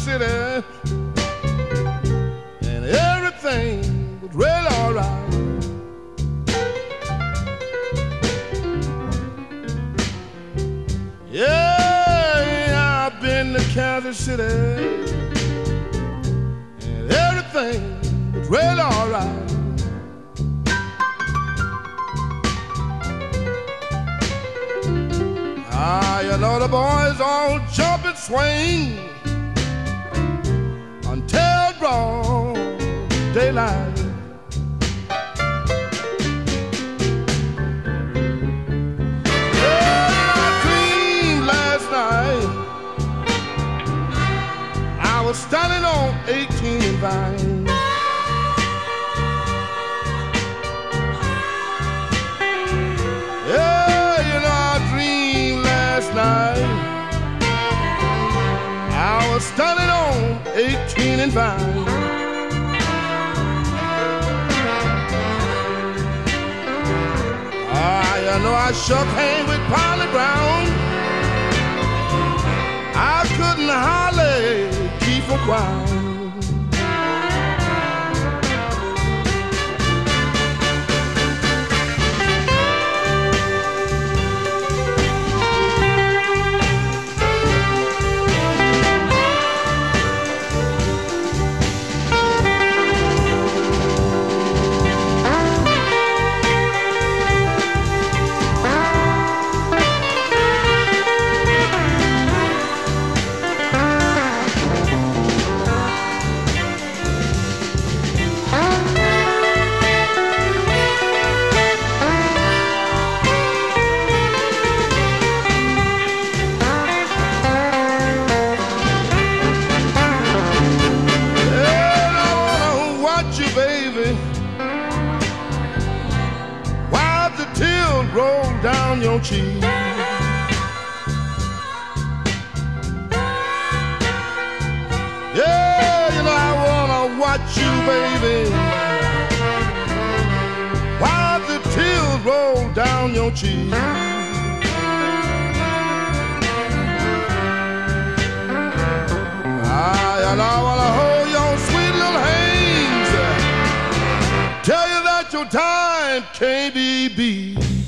City, and everything was really all right. Yeah, I've been to Kansas City, and everything was really all right. You know the boys all jump and swing until broad daylight. Yeah, I dreamed last night I was standing on 18 and Vine. I was standing on 18 and Vine. You know I shook hands with Piney Brown. I couldn't hardly keep from crying. Roll down your cheek. Yeah, you know I wanna watch you, baby, while the tears roll down your cheek. And I wanna hold your sweet little hands, tell you that your time can't be beat.